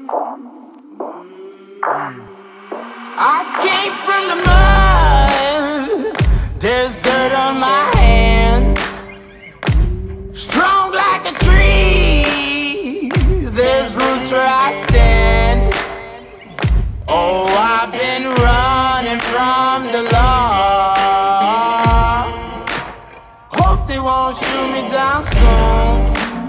I came from the mud, there's dirt on my hands. Strong like a tree, there's roots where I stand. Oh, I've been running from the law. Hope they won't shoot me down soon.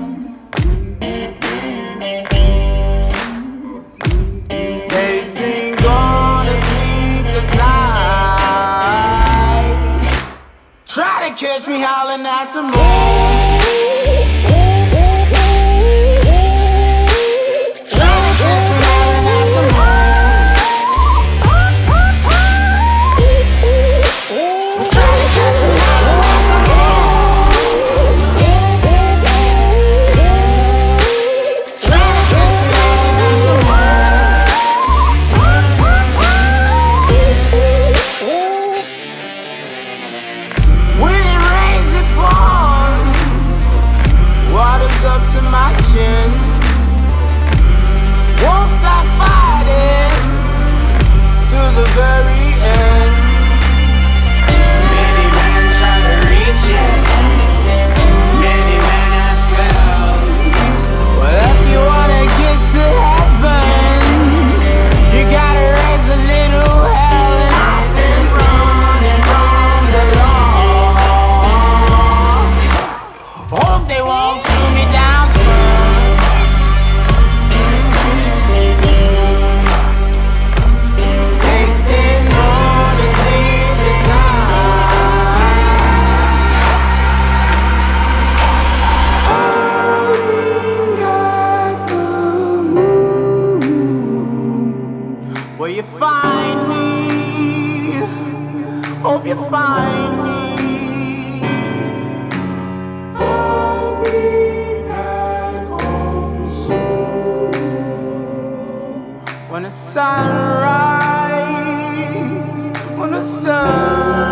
They sing on a sleepless night. Try to catch me howling at the moon. Won't stop fighting to the very end. Many men try to reach it, many men have failed. Well, if you wanna get to heaven, you gotta raise a little hell. And I've been running from the law. Hope they won't shoot me down soon. Will you find me? Hope you find me. I'll be back home soon. When the sun rises, when the sun